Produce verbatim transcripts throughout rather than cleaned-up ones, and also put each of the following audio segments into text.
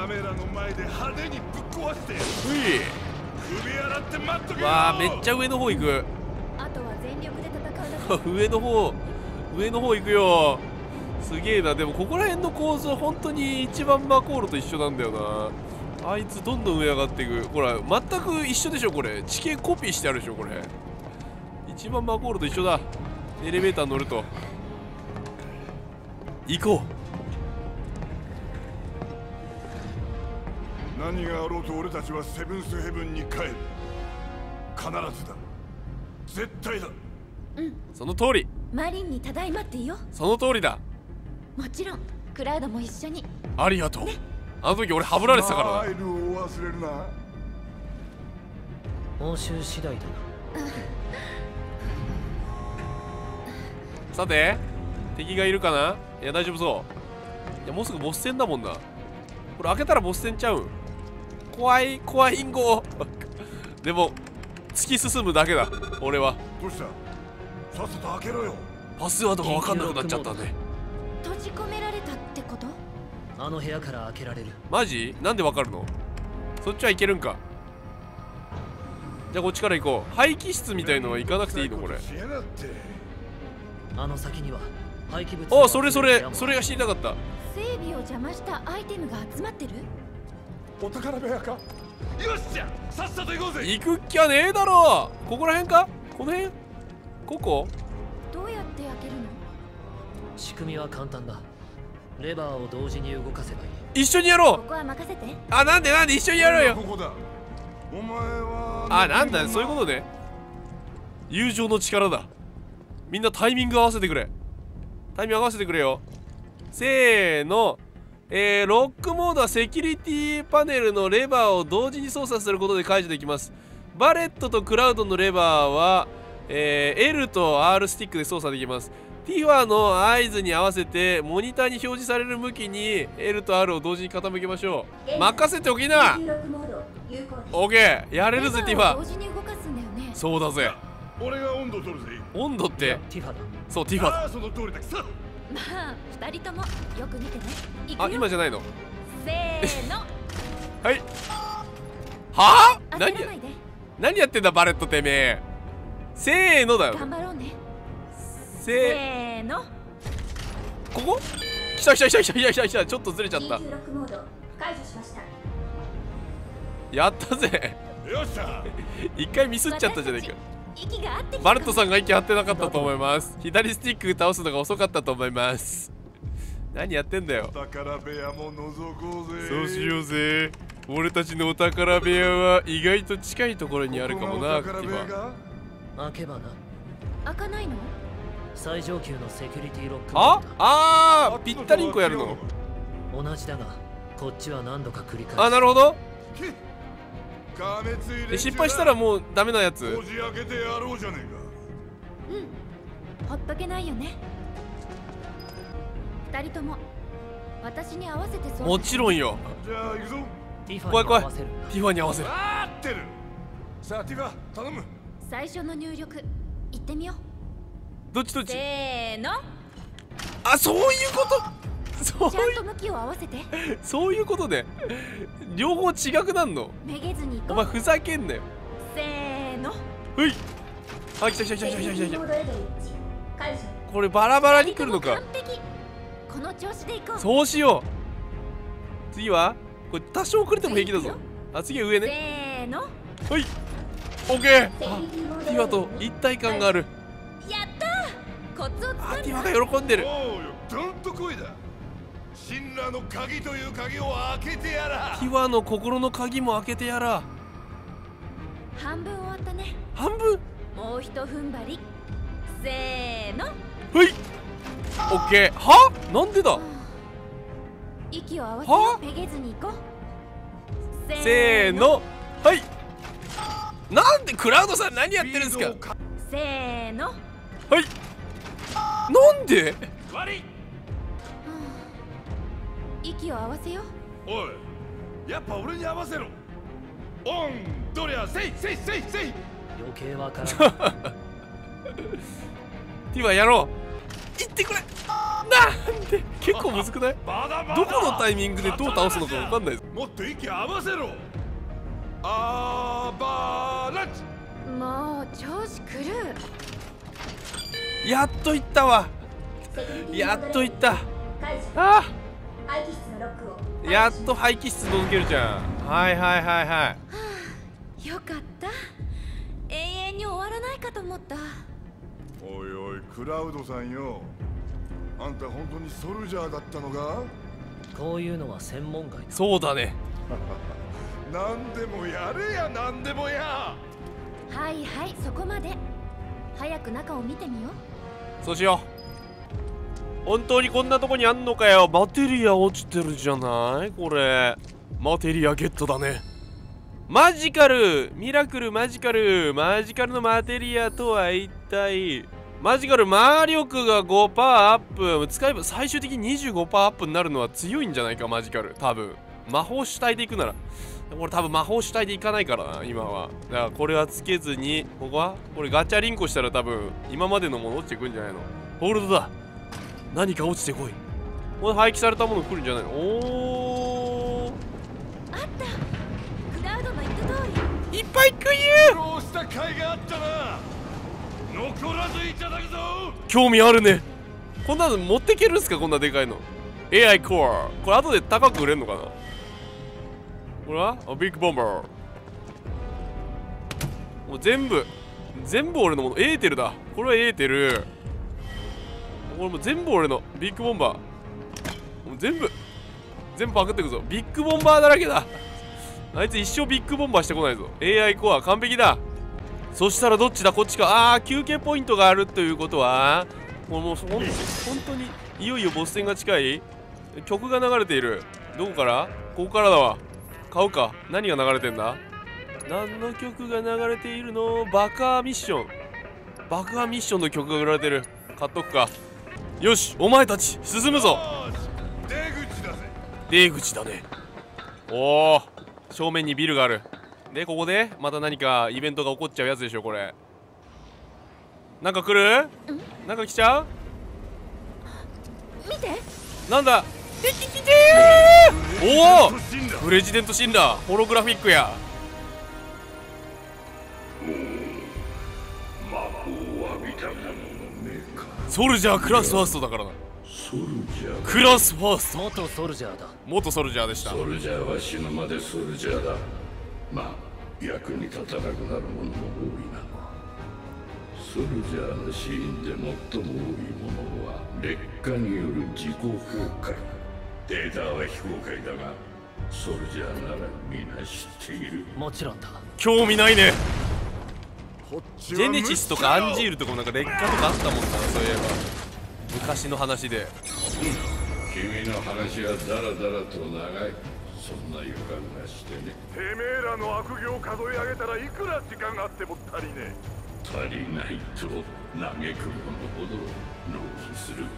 カメラの前で派手にぶっ壊してやる。首洗って待っとけよ。 わあ、めっちゃ上の方行く。 あとは全力で戦うだけ。 上の方上の方行くよ。すげえな。でもここら辺の構造本当に一番マコールと一緒なんだよな。あいつどんどん上上がっていく。ほら全く一緒でしょこれ。地形コピーしてあるでしょこれ。一番マコールと一緒だ。エレベーター乗ると行こう。何があろうと俺たちはセブンスヘブンに帰る。必ずだ。絶対だ。 うん、 その通り。 マリンにただいまっていいよ。 その通りだ。 もちろんクラウドも一緒に。 ありがとう、ね、あの時俺ハブられてたからな。 スマイルを忘れるな。 報酬次第だな。 さて敵がいるかな。いや大丈夫そう。いやもうすぐボス戦だもんな。これ開けたらボス戦ちゃうん。怖い怖いんごでも突き進むだけだ俺は。 どうした。さっさと開けろよ。 パスワードが分かんなくなっちゃったんで。 閉じ込められたってこと？ あの部屋から開けられる。マジ？なんで分かるの？そっちは行けるんか。じゃあこっちから行こう。廃棄室みたいのは行かなくていいのこれ。 あの先には廃棄物。 ああ、それそれそれが知りたかった。 整備を邪魔したアイテムが集まってる。 お宝部屋か。よっしゃ、さっさと行こうぜ。 行くっきゃねえだろ。ここら辺か。この辺。ここどうやって開けるの？ 仕組みは簡単だ。レバーを同時に動かせばいい。 一緒にやろう。 ここは任せて。 あ、なんでなんで一緒にやろうよ。 ここだ。お前はあ、なんだそういうことね。友情の力だ。みんなタイミング合わせてくれ。タイミング合わせてくれよ。せーの。えー、ロックモードはセキュリティパネルのレバーを同時に操作することで解除できます。バレットとクラウドのレバーは、えー、L と R スティックで操作できます。ティファの合図に合わせてモニターに表示される向きに L と R を同時に傾けましょう。任せておきな。オーケー、やれるぜティファ。 同時に動かすんだよね。 そうだぜ。 俺が温度取るぜ。 温度ってティファだ。 そうティファだ。 その通りだ。さまあ二人ともよく見てね。 あ、今じゃないの。 せーのはいはあ。何や焦らないで。 何やってんだバレットてめえ。せーのだよ。 頑張ろうね。 せせーの。 ここ来た来た来た来た来た来た来た。ちょっとずれちゃった。やったぜ。 よっしゃ。 一回ミスっちゃったじゃないか。 息が合ってきた。 バレットさんが息合ってなかったと思います。左スティック倒すのが遅かったと思います。何やってんだよ。 お宝部屋も覗こうぜ。 そうしようぜ。俺たちのお宝部屋は意外と近いところにあるかもな。 ここがお宝部屋か。 開けばな。 開かないの？ 最上級のセキュリティロック。 ああー、ぴったりんこやるの。 同じだがこっちは何度か繰り返す。 あ、なるほど。 でで失敗したらもうダメなやつ。 こじ開けてやろうじゃねえか。うん、ほっとけないよね。二人とも私に合わせてそう。 もちろんよ。 じゃあ行くぞ。 ティファ怖い怖い。 に合わせる。 ティファに合わせる。 合ってる。さあティファ頼む。 最初の入力行ってみよう。 どっちどっち。 せーの。 あ、そういうこと。そうちゃんいと向きを合わせて。 うそういうことね。両方違くなんの。 めげずに行こう。 お前ふざけんなよ。 せーの。 ほい。あ、来た来た来た来た来た来た来た。これバラバラに来るのか。 完璧。この調子で行こう。 そうしよう。次はこれ多少遅れても平気だぞ。あ、次は上ね。 せーの。 ほい。オッケー。ティファと一体感がある。 やったー。コツをつかんだ。 あ、ティファが喜んでる。 おうよ、どんと来いだ。神羅の鍵という鍵を開けてやら。 ティファの心の鍵も開けてやら。 半分終わったね。 半分。 もう一踏ん張り。せーの。 ほい。オッケー。は？なんでだ。 息を合わせよはう。めげずに行こう。 せーの。はい。なんでクラウドさん何やってるんですか。 せーの。 はい。なんで。 悪い。 息を合わせよう。 おい、やっぱ俺に合わせろ。オンどりゃせいせいせいせい。 余計わからん。 ティファやろう。行ってくれ。 なんで結構むずくない？どこのタイミングでどう倒すのか分かんないです。 もっと息合わせろ。あーばーらち。 もう調子狂う。 やっといったわ。やっといった。あーやっと排気室届けるじゃん。はいはいはいはい。 よかった。永遠に終わらないかと思った。 おいおいクラウドさんよ、あんた本当にソルジャーだったのか？ こういうのは専門外だ。 そうだね。 何でもやれや、何でもや。 はいはい、そこまで。早く中を見てみよう。そうしよう。本当にこんなとこにあんのかよ。マテリア落ちてるじゃないこれ。マテリアゲットだね。マジカルミラクルマジカルマジカルのマテリアとは一体。マジカル魔力が ごパーセント アップ。使えば最終的に にじゅうごパーセント アップになるのは強いんじゃないかマジカル。多分魔法主体でいくなら。俺多分魔法主体でいかないからな今は。だからこれはつけずに、ここはこれガチャリンコしたら多分今までのもの落ちてくんじゃないの。ホールドだ。何か落ちてこい。これ廃棄されたもの来るんじゃないの。おーう。あった。クラウドの言った通りいっぱい食い苦労した甲斐があったな。残らずいただくぞ。 興味あるね。こんなの持ってけるんすかこんなでかいの。 エーアイ コア。これ後で高く売れるのかな。これはビッグボンバー。もう全部全部俺のもの。エーテルだ。これはエーテル。これもう全部俺のビッグボンバー。もう全部全部パクってくぞ。ビッグボンバーだらけだ。あいつ一生ビッグボンバーしてこないぞ。 エーアイ コア完璧だ。そしたらどっちだこっちか。あー休憩ポイントがあるということはもうもうほん本当にいよいよボス戦が近い。曲が流れている。どこから？ここからだわ。買うか。何が流れてんだ？何の曲が流れているの？爆破ミッション。爆破ミッションの曲が流れてる。買っとくか。よしお前たち進むぞ。 出口だぜ。 出口だね。おお正面にビルがある。でここでまた何かイベントが起こっちゃうやつでしょこれ。なんか来る？なんか来ちゃう？ 見て。 なんだ？敵来てー！おおプレジデントシンラーホログラフィックや。 魔法を浴びた者の目か。 ソルジャークラスファーストだからな。 ソルジャークラスファースト。 元ソルジャーだ。 元ソルジャーでした。 ソルジャーは死ぬまでソルジャーだ。まあ役に立たなくなるものも多いな。ソルジャーの死因で最も多いものは劣化による自己崩壊。データは非公開だがソルジャーなら皆知っている。 もちろんだ。 興味ないね。 こっちはジェネシスとかアンジールとかもなんか劣化とかあったもんな。そういえば昔の話で。 君の話はダラダラと長い。そんな予感がしてね。 てめえらの悪行を数え上げたらいくら時間があっても足りねえ。 足りないと嘆く者ほど浪費する。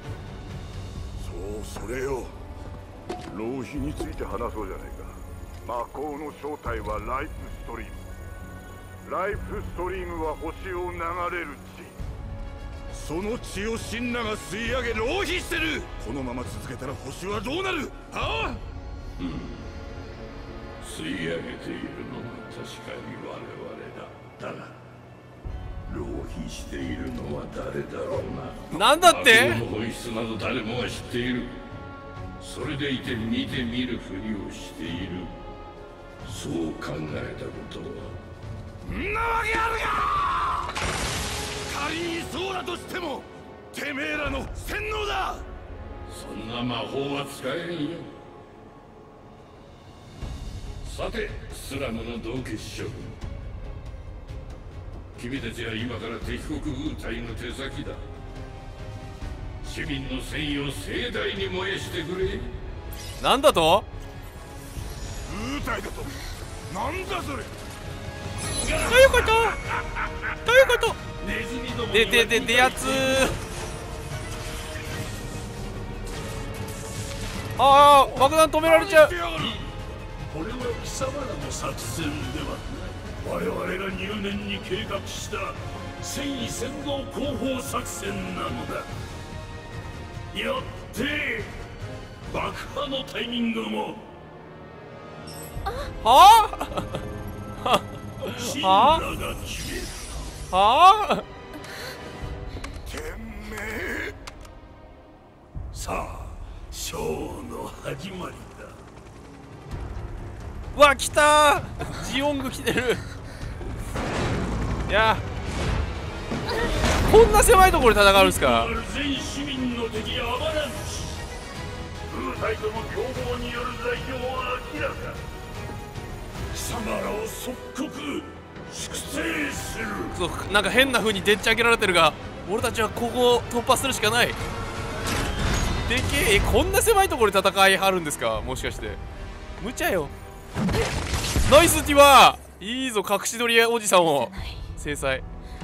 そうそれよ。浪費について話そうじゃないか。魔法の正体はライフストリーム。ライフストリームは星を流れる血。その血をシンナが吸い上げ浪費してる。このまま続けたら星はどうなる？はあ？ うん、吸い上げているのは確かに我々だ。だが浪費しているのは誰だろうな。 なんだって？ 魔法の本質など誰もが知っている。それでいて見て見るふりをしている。そう考えたことはんなわけあるか。仮にそうだとしてもてめえらの洗脳だ。 そんな魔法は使えんよ。さてスラムの同結諸君、君たちは今から敵国軍隊の手先だ。市民の戦意を盛大に燃やしてくれ。 なんだと？ 軍隊だと？なんだそれ。 どういうこと？どういうこと？ででででやつー。ああ爆弾止められちゃう。 これは貴様らの作戦ではない。我々が入念に計画した戦意先導後方作戦なのだ。 よって爆破のタイミングもはあシンラが決める。 はあてめえさあショーの始まりだ。 うわ来たージオング来てる。いやこんな狭いところで戦うんですか。 全市民の敵アバランチ。空隊との共謀による罪状は明らか。貴様らを即刻粛清する。 そうなんか変な風にでっち上げられてるが、俺たちはここを突破するしかない。でけえ、こんな狭いところで戦いはるんですか、もしかして。無茶よ。ナイスティワー、いいぞ隠し撮りおじさんを制裁。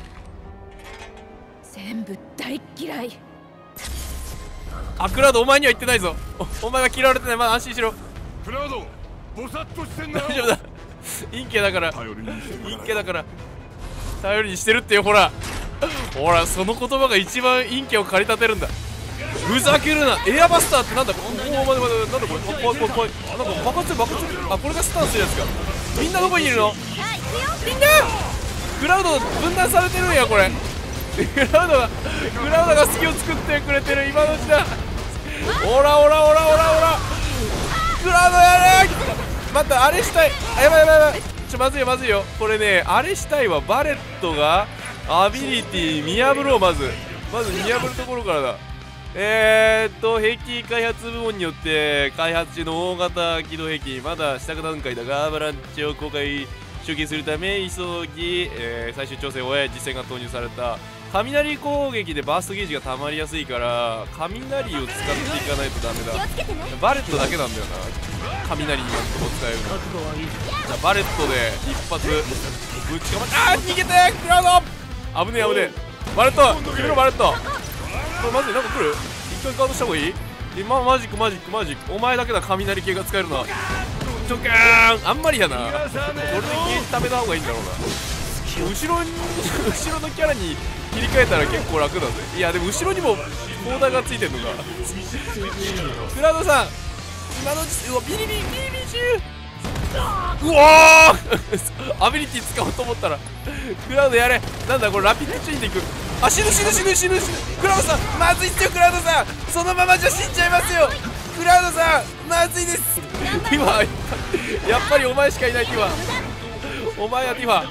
全部大嫌い。 あ、クラウドお前には言ってないぞ。 お, お前は嫌われてない、まだ安心しろ。 クラウドぼさっとしてんなよ。 大丈夫だ、陰キャだから、 頼りにしてるから陰キャだから頼りにしてるってよ。ほらほら、その言葉が一番陰キャを駆り立てるんだ。ふざけるな。エアバスターってなんだ。おお、待て待て、なんだこれ。怖い怖い怖い。あ、なんか爆発する爆発する。あ、これがスタンするやつか。みんなどこにいるの。みんなクラウド分断されてるんやこれ。クラウドがクラウドが隙を作ってくれてる今のうちだ。オラオラオラオラオラクラウドやれ。待った、あれしたい。あ、やばいやばいやばい。ちょ、まずいよまずいよ。これね、あれしたいわ。バレットがアビリティ見破ろう。まずまず見破るところからだ。えーっと兵器開発部門によって開発中の大型機動兵器、まだ試作段階だがアバランチを公開集計するため急ぎ、えー最終調整を終え実戦が投入された。雷攻撃でバーストゲージが溜まりやすいから雷を使っていかないとダメだ。バレットだけなんだよな、雷に今のとこ使えるの。 覚悟はいい。 じゃあバレットで一発ぶちかまって、あー逃げてクラウド。危ねえ危ねえ。バレット決めろバレット。これまずい、なんか来る。一回カードした方がいい。え、ま、マジックマジックマジック。お前だけだ雷系が使えるな。ドカーン。あんまりやな。これでゲージ食べた方がいいんだろうな。後ろに後ろのキャラに切り替えたら結構楽だぜ。いやでも後ろにもコーダーがついてんのか。クラウドさん今のうち、うわビリビリビリビリシュー。うわーアビリティ使おうと思ったらクラウドやれ。なんだこれ、ラピッドチェインでいく。あ、死ぬ死ぬ死ぬ死ぬ死ぬ。クラウドさんまずいっすよ。クラウドさんそのままじゃ死んじゃいますよ。クラウドさんまずいです。ティファやっぱりお前しかいない。ティファお前やティファ。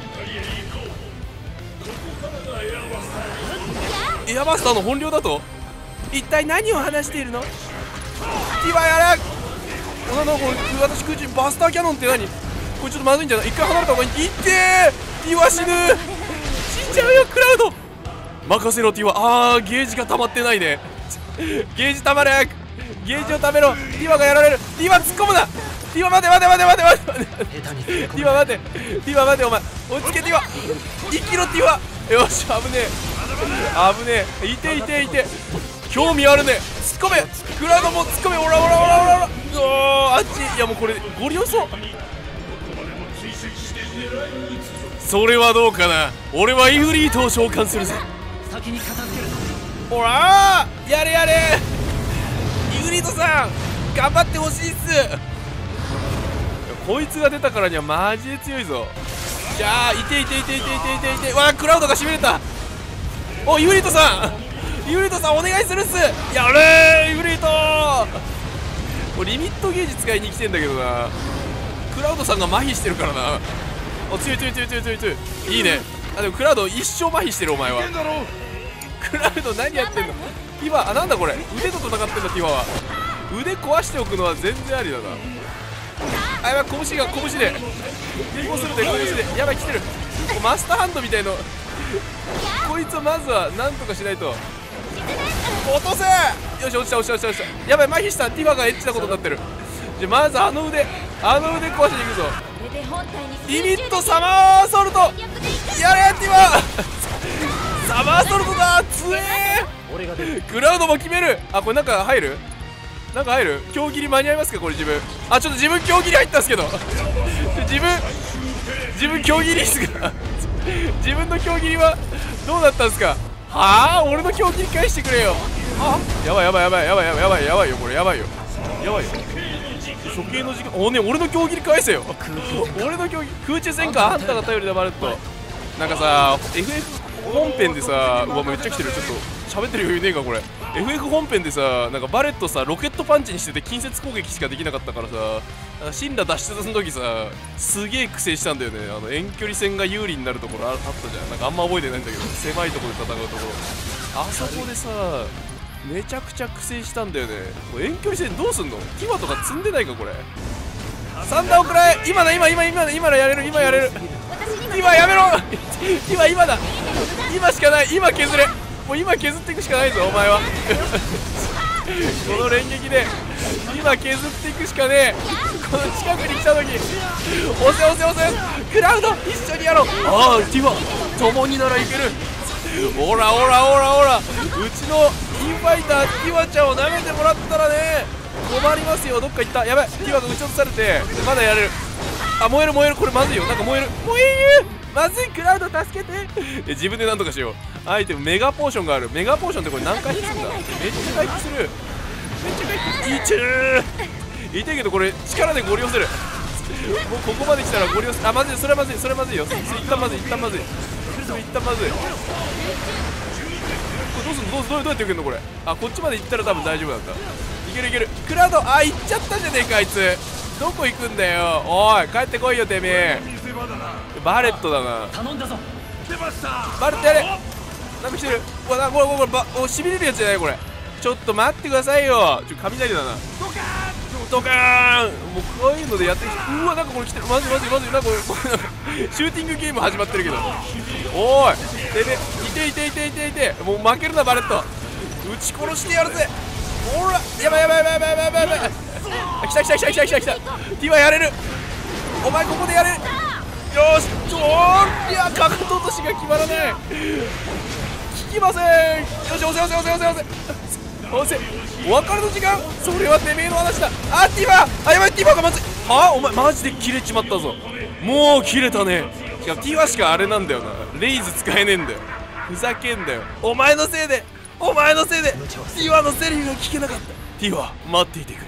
エアバスターの本領だと一体何を話しているの。ティファやれ。なんだこれ、私空中バスターキャノンって何。これちょっとまずいんじゃない。一回離れた方がいい。いってー。ティファ死ぬ。死んじゃうよクラウド。任せろティファ。あーゲージが溜まってないね。ゲージ溜まれ。ゲージを溜めろ。ティファがやられる。ティファ突っ込むな。ティファ待て待て待て待て待て待て。 下手にティファ待てティファ待て。お前落ち着けティファ。生きろティファ。よし危ねえ危ねえ。いていていて興味あるね。突っ込めクラウドも突っ込め。オラオラオラオラオラ。うおーあっち。いやもうこれゴリ押そう。それはどうかな。俺はイフリートを召喚するぜ。 先に片付ける。 ほらーやれやれ。イフリートさん頑張ってほしいっす。こいつが出たからにはマジで強いぞ。じゃあいていていていていていていて。わあクラウドがしびれた。おイフリートさんイフリートさんお願いするっす。やれーイフリート。これリミットゲージ使いに来てんだけどな。クラウドさんが麻痺してるからな。お強い強い強い強い強い強い。いいね。あでもクラウド一生麻痺してるお前は。クラウド何やってんの。ティファあなんだこれ。腕と戦ってんだティファは。腕壊しておくのは全然ありだな。あやばい拳が拳で抵抗するで拳で。やばい来てる。マスターハンドみたいのこいつをまずはなんとかしないと。落とせ。よし落ちた落ちた落ちた落ちた。やばい麻痺した。ティファがエッチなことになってる。じゃまずあの腕あの腕壊しに行くぞ。リミットサマーソルトやれティファサマーソルトだ強えー。クラウドも決める。あこれなんか入るなんか入る。強切り間に合いますかこれ自分。あちょっと自分強切り入ったんですけど自分自分強切りっすか自分の強切りはどうだったんですか。はあ俺の強切り返してくれよ。 あやばいやばいやばいやばいやばいやばいやばいよこれやばいよやばいよ処刑の時間おね俺の競技に返せよ俺の競技空中戦かあんたが頼りだバレットなんかさ エフエフ 本編でさうわめっちゃ来てるちょっと喋ってる余裕ねえかこれ エフエフ 本編でさなんかバレットさロケットパンチにしてて近接攻撃しかできなかったからさなんか神羅脱出の時さすげえ苦戦したんだよねあの遠距離戦が有利になるところあ, あったじゃんなんかあんま覚えてないんだけど狭いところで戦うところあそこでさめちゃくちゃ苦戦したんだよねもう遠距離戦どうすんのティワとか積んでないかこれサンダーをくらえ今だ今今今だ今だやれる今やれるティワやめろティワ今だ今しかない今削れもう今削っていくしかないぞお前はこの連撃で今削っていくしかねえこの近くに来た時押せ押せ押せクラウド一緒にやろうああティワ共にならいけるオラオラオラオラうちのインファイターティワちゃんを舐めてもらったらね困りますよどっか行ったやばいティワが撃ち落とされてまだやれるあ燃える燃えるこれまずいよなんか燃える燃えるまずいクラウド助けてえ自分でなんとかしようアイテムメガポーションがあるメガポーションってこれ何回引くんだめっちゃ回復するめっちゃ回復いちゅー痛いけどこれ力でゴリ押せるもうここまで来たらゴリ押せあまずいそれはまずいそれはまずいよ一旦まずい一旦まずいそれ一旦まずいこれどうすんのどうどうやって受けるのこれあこっちまで行ったら多分大丈夫なんだいけるいけるクラウドあ行っちゃったじゃねえかあいつどこ行くんだよおい帰ってこいよてめえバレットだな頼んだぞバレットやれなんか来てるうわなこれこれこれおしびれるやつじゃないこれちょっと待ってくださいよちょ雷だなドカーンもうこういうのでやってうわなんかこれ来てるまずいまずいまずいなんかこれなんかシューティングゲーム始まってるけどおいてめえいていていていていてもう負けるなバレット撃ち殺してやるぜほらやばいやばいやばいやばいやばいやばい来た来た来た来た来た来たティワやれるお前ここでやれるよしちょーいやかかと落としが決まらない効きませんよし押せ押せ押せ押せ押せ押せお別れの時間それはてめえの話だあティワあやばいティワがまずいはあお前マジで切れちまったぞもう切れたねしかもティワしかあれなんだよなレイズ使えねえんだよふざけんだよお前のせいでお前のせいでティワのセリフが聞けなかったティワ待っていてくれ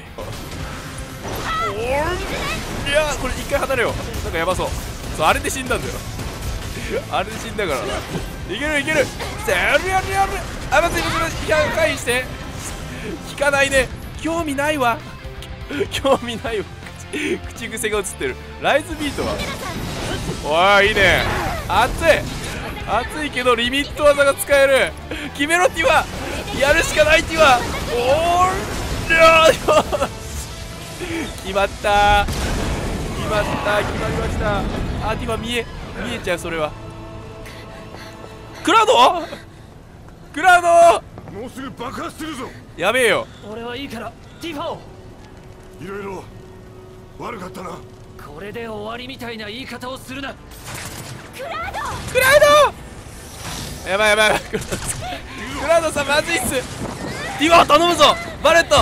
いやこれ一回離れようなんかやばそうそうあれで死んだんだよあれで死んだからないけるいけるやるやるやるあまずいまずい回避して聞かないね興味ないわ興味ないわ口癖が映ってるライズビートはおいいいね熱い熱いけどリミット技が使える決めろティワやるしかないティワおーりゃー決まった決まった決まりましたあティワ見え見えちゃうそれはクラウドクラウドもうすぐ爆発するぞやべえよ俺はいいからティファをいろいろ悪かったなこれで終わりみたいな言い方をするなクラウドクラウドやばいやばいやばいクラウドさんまずいっすティワ頼むぞバレット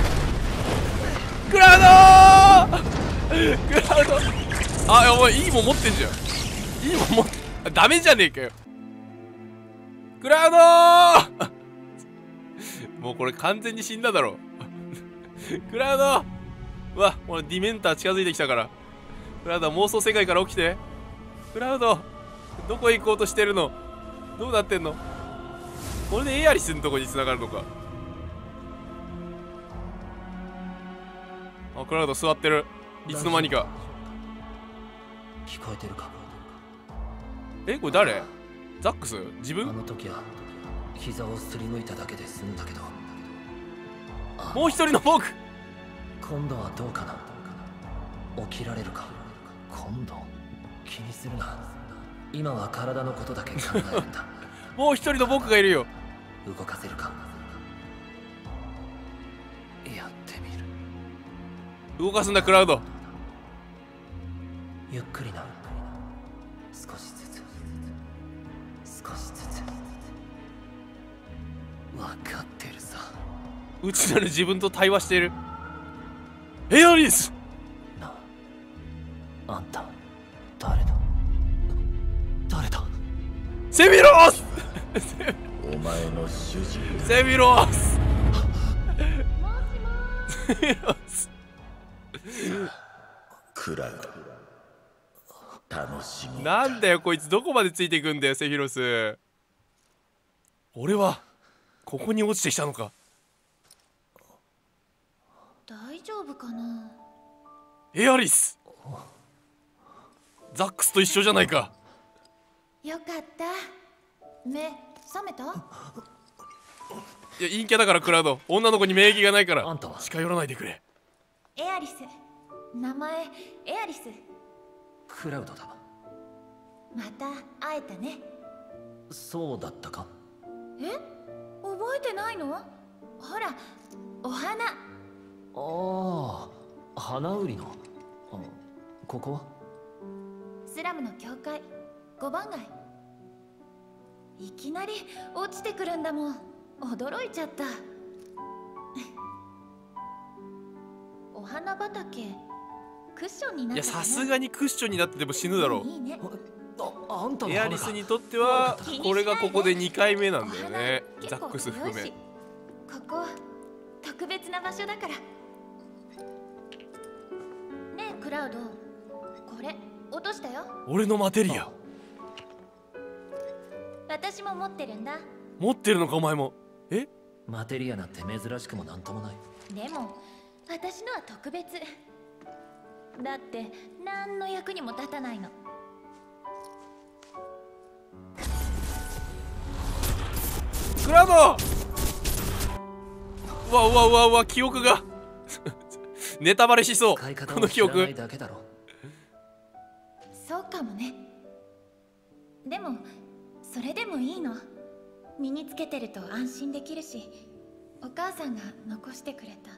クラウドクラウドあお前いいもん持ってんじゃんいいもん持ってダメじゃねえかよクラウドもうこれ完全に死んだだろクラウドうわ俺ディメンター近づいてきたからクラウド妄想世界から起きてクラウドどこ行こうとしてるのどうなってんのこれでエアリスのとこに繋がるのかあクラウド座ってるいつの間にか聞こえてるかえこれ誰ザックス自あ分の時は膝をすりむいただけで済んだけどもう一人の僕今度はどうかな起きられるか今度気にするな今は体のことだけ考えるんだもう一人の僕がいるよ動かせるかやってみる動かすんだクラウドゆっくりな少しずつ少しずつ分かってるさ内なる自分と対話しているエアリスなああんた誰だ誰だセミロスお前の主人セフィロスもしもセフィロスクラウド楽しみなんだよこいつ、どこまでついていくんだよセフィロス。俺はここに落ちてきたのか。 大丈夫かな。 エアリス、ザックスと一緒じゃないか。 よかった。目覚めた？ いや陰キャだからクラウド、女の子に免疫がないからあんたは近寄らないでくれ。 エアリス。名前エアリス。 クラウドだ。 また会えたね。 そうだったか。 え、覚えてないの？ほら、お花。 ああ、花売りの。あ、ここはスラムの教会ごばん街。いきなり落ちてくるんだもん。驚いちゃった。お花畑クッションになってたね。 いやさすがにクッションになってても死ぬだろう。 いいね。 あ、あんたのエア花か。 リスにとってはこれがここでにかいめなんだよね、 お花ザックス含め。 結構広いしここ特別な場所だから。ねえクラウド、これ落としたよ。 俺のマテリア私も持ってるんだ。 持ってるのかお前も。え、 マテリアなんて珍しくもなんともない。 でも私のは特別だって、何の役にも立たないの。 クラウド、うわうわうわうわ、記憶がネタバレしそう使い方この記を知らない憶。 だけだろ。 そうかもね。でもそれでもいいの。身につけてると安心できるし、お母さんが残してくれた。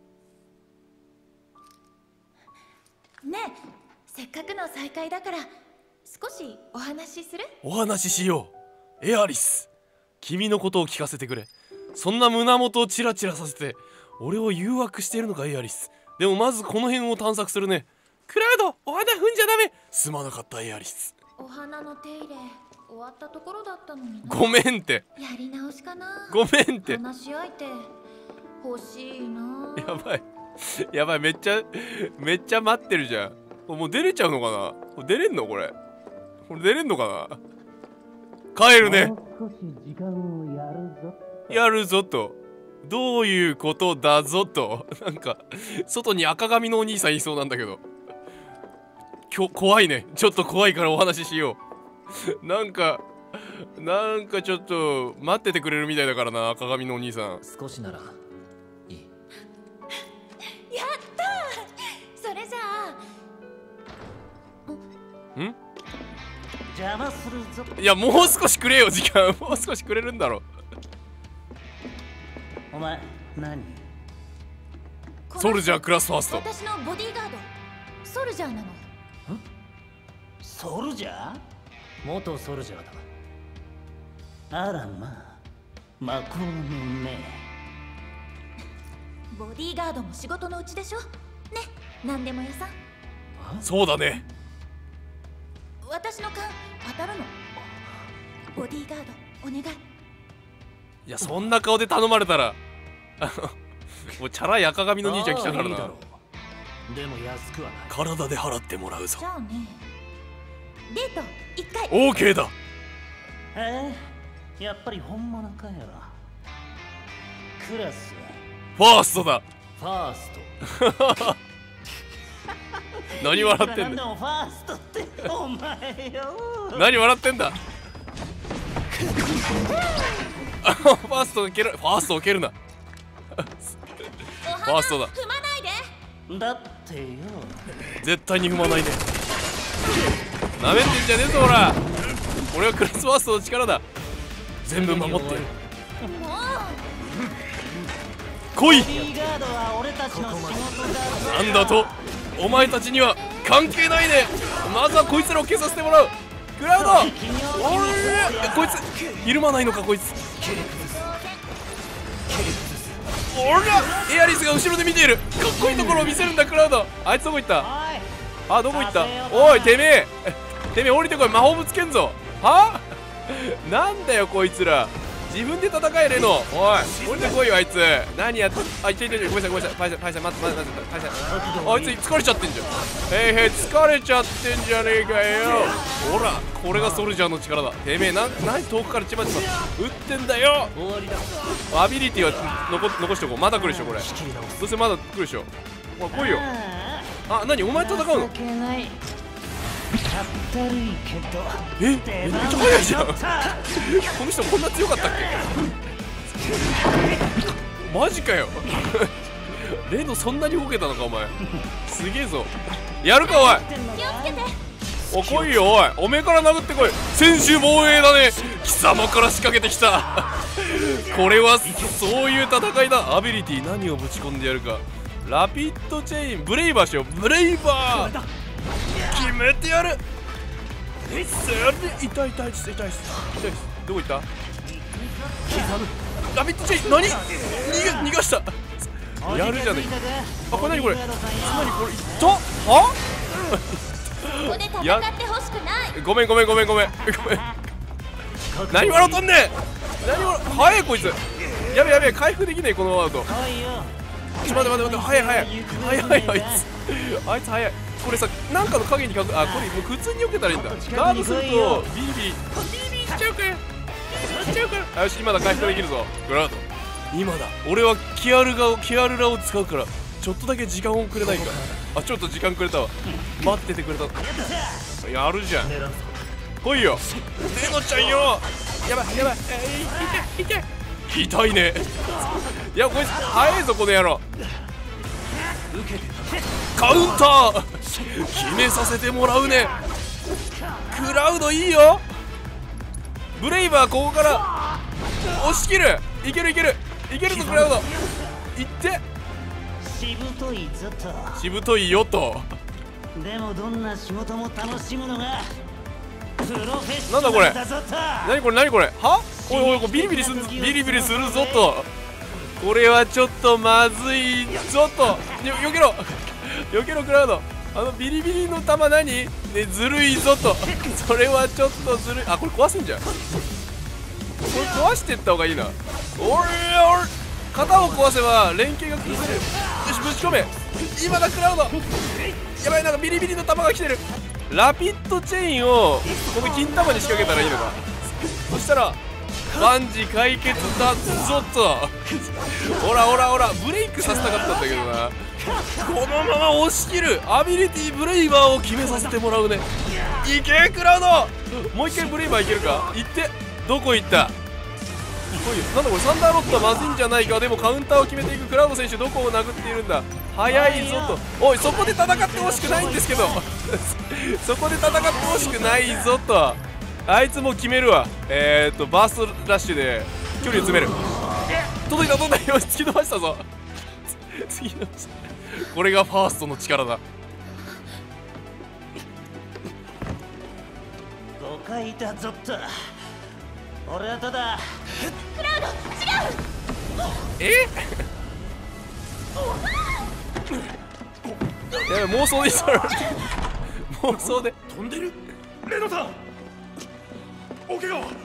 ねえ、せっかくの再会だから少しお話しする？ お話ししよう。エアリス、君のことを聞かせてくれ。そんな胸元をチラチラさせて俺を誘惑しているのかエアリス。でもまずこの辺を探索するね。クラウド、お花踏んじゃダメ。すまなかったエアリス。 お花の手入れ終わったところだったのにな。 ごめんって、 やり直しかな。 ごめんって。 話し相手欲しいな。 やばいやばい、めっちゃめっちゃ待ってるじゃん。もう出れちゃうのかな。これ出れんのこれ。これ出れんのかな。帰るね。 少し時間をやるぞ。 やるぞと。どういうことだぞと。なんか外に赤髪のお兄さんいそうなんだけど、きょ怖いね。ちょっと怖いからお話ししようなんかなんかちょっと待っててくれるみたいだからな、赤髪のお兄さん。 少しならいい。 やったー。それじゃあん邪魔するぞ。 いや、もう少しくれよ時間もう少しくれるんだろ。 お前何？ ソルジャークラスファースト。 私のボディーガードソルジャーなの。 ソルジャー？ 元ソルジャーだ。 あらまあ、魔法の目。 ボディーガードも仕事のうちでしょ。ね、何でも屋さん。 そうだね。 私の勘当たるの。ボディーガードお願い。 いや、そんな顔で頼まれたらあのもうチャラい赤髪の兄ちゃん来たからな。 ああいいだろう。でも安くはない。 体で払ってもらうぞじ。ゃあね、デート一回。 オーケーだ。 えー、やっぱり本物かよ。クラスファーストだ。 ファースト。 何笑ってんなんでだ。 もファーストってお前よ。 何笑ってんだファースト蹴る。ファーストを蹴るなファーストだ。 踏まないで。 だってよ。 絶対に踏まないね。なめてんじゃねえぞほら。俺はクラスファーストの力だ。全部守ってる。 も来い。 ボディーガードは俺たちの仕事だ。 なんだと、お前たちには関係ないね。まずはこいつらを消させてもらう。クラウド、おい、こいつひるまないのかこいつ。おら、エアリスが後ろで見ている。かっこいいところを見せるんだクラウド。あいつどこ行った。あ、どこ行った。おいてめえてめえ降りてこい。魔法ぶつけんぞ。はなんだよこいつら。 自分で戦えレノ。おい降りてこいよあいつ。何やって。あいちゃいちゃい、ごめんなさいごめんなさい。パイセンパイセン待って待って待ってパイセン。あいつ疲れちゃってんじゃん。へいへい疲れちゃってんじゃねえかよ。ほらこれがソルジャーの力だ。てめえな何遠くからちまちま撃ってんだよ。アビリティは残残しておこう。まだ来るでしょこれ。どうせまだ来るでしょ。ほら来いよ。あ何お前戦うの。えめっちゃ速いじゃん。この人こんな強かったっけ。マジかよ。レノそんなに動けたのかお前。すげえぞ。やるかおい。お来いよおい。おめえから殴ってこい。専守防衛だね。貴様から仕掛けてきた。これはそういう戦いだ。アビリティ何をぶち込んでやるか。ラピッドチェインブレイバーしよう。ブレイバー決めてやる。痛い痛い痛いです痛いです痛いです。どこ行った。ラビットチェイン何逃が逃がした。やるじゃねえ。あこれ何これ何これいったは。 ここで戦ってほしくない。 ごめんごめんごめんごめんごめん。何笑うとんねん。何笑う。早いこいつ。やべやべ回復できねえこのままだと。ちょっと待って待って待って。早い早い早いあいつあいつ早い。これさなんかの影に隠あこれもう普通に避けたらいいんだ。ガードするとビリビリビリビリしちゃうかよ。しちゃうからよし今だ回復できるぞグラウド。今だ俺はキアルガをキアルラを使うからちょっとだけ時間をくれないか。あちょっと時間くれたわ。待っててくれた。やるじゃん来いよレノちゃんよ。やばいやばい痛い痛い痛いね。いやこいつ早いぞこの野郎。カウンター決めさせてもらうね。クラウドいいよ。ブレイバーここから押し切る。いけるいけるいけるぞクラウド。いってしぶといぞと。 しぶといよと。 でもどんな仕事も楽しむのがプロフェッショなんだこれ。 ナルだぞと。 何これ何これは。おいおいこれビリビリするビリビリするぞと。これはちょっとまずいぞと。よよけろよけろクラウド。あのビリビリの玉何ねずるいぞと。それはちょっとずるい。あこれ壊すんじゃん。これ壊してった方がいいな。おれおれ型を壊せば連携が崩れる。よしぶち込め今だクラウド。やばいなんかビリビリの玉が来てる。ラピッドチェインをこの金玉に仕掛けたらいいのか。そしたら万事解決だぞと。ほらほらほらブレイクさせたかったんだけどな。このまま押し切る。アビリティブレイバーを決めさせてもらうね。いけクラウド。もう一回ブレイバーいけるか。いってどこ行った。なんだこれサンダーロットはまずいんじゃないか。でもカウンターを決めていくクラウド選手どこを殴っているんだ。早いぞと。おいそこで戦ってほしくないんですけどそこで戦ってほしくないぞと。あいつも決めるわ。えーっとバーストラッシュで距離を詰める。届いた届いた。よし突き伸ばしたぞ突き伸ばした。これがファーストの力だ。 誤解だぞと。俺はただクラウド違う。 えやべ妄想でしたら妄想で飛んでる。レノさんお怪我は。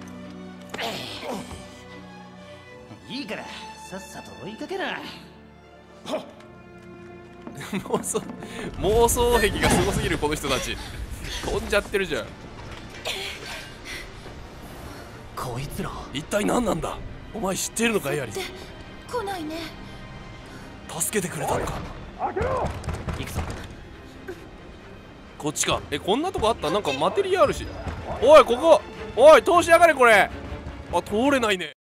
いいからさっさと追いかけな。 妄想妄想癖がすごすぎるこの人たち。飛んじゃってるじゃん。 こいつら一体何なんだ。お前知っているのかエアリス。 来ないね。 助けてくれたのか。 行くぞ。 こっちか。えこんなとこあった。なんかマテリアあるし。おいここおい通しやがれこれ。あ通れないね。